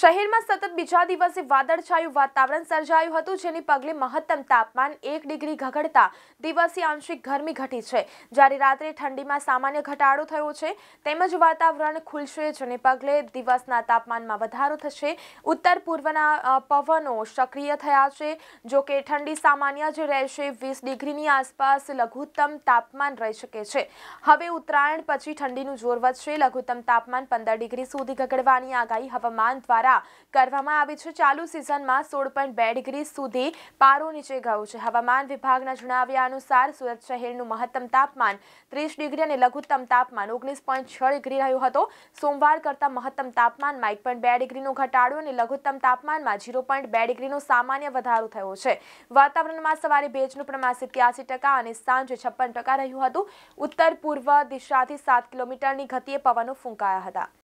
શહેરમાં સતત બીજા દિવસે વાદળછાયું વાતાવરણ સર્જાયું હતું, જેને પગલે મહત્તમ તાપમાન 1 ડિગ્રી ઘટતા દિવસે આંશિક ગરમી ઘટી છે, જ્યારે રાત્રે ઠંડીમાં સામાન્ય ઘટાડો થયો છે. તેમજ વાતાવરણ ખુલશે, જેને પગલે દિવસના તાપમાનમાં વધારો થશે. ઉત્તર પૂર્વના પવનો સક્રિય થયા છે, જો કે ઠંડી સામાન્ય જ રહેશે. 20 ડિગ્રીની આસપાસ લઘુત્તમ તાપમાન રહી શકે છે. હવે ઉત્તરાયણ પછી ઠંડીનું જોર વધશે. લઘુત્તમ તાપમાન 15 ડિગ્રી સુધી ઘટવાની આગાહી હવામાન દ્વારા કરવામાં આવી છે. ચાલુ સિઝનમાં 16.2 ડિગ્રી સુધી પારો નીચે ગયો છે. હવામાન વિભાગના જણાવ્યા અનુસાર સુરત શહેરનું મહત્તમ તાપમાન 30 ડિગ્રી અને લઘુત્તમ તાપમાન 19.6 ડિગ્રી રહ્યો હતો. સોમવાર કરતાં મહત્તમ તાપમાનમાં 1.2 ડિગ્રીનો ઘટાડો અને લઘુત્તમ તાપમાનમાં 0.2 ડિગ્રીનો સામાન્ય વધારો થયો છે. વાતાવરણમાં સવારે ભેજનું પ્રમાણ 87% અને સાંજે 56% રહ્યું હતું. ઉત્તર પૂર્વ દિશાથી 7 કિલોમીટરની ગતિએ પવનો ફૂંકાયા હતા.